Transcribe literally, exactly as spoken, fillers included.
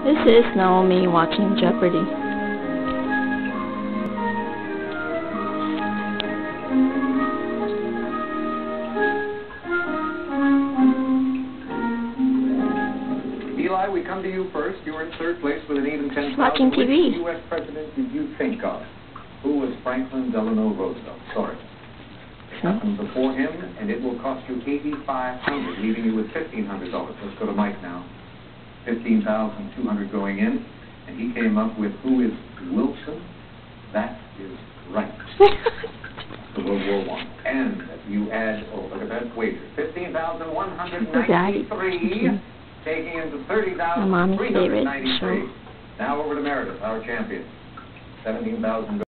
This is Naomi watching Jeopardy. Eli, we come to you first. You were in third place with an even ten thousand. Watching T V. Which U S president did you think of? Who was Franklin Delano Roosevelt? Sorry. It happened before him, and it will cost you eighty-five hundred dollars, leaving you with fifteen hundred dollars. Let's go to Mike now. fifteen thousand two hundred dollars going in, and he came up with who is Wilson? That is right. To World War One. And you add, oh, look at that wager. fifteen thousand one hundred ninety-three, taking into thirty thousand three hundred ninety-three. Now over to Meredith, our champion. seventeen thousand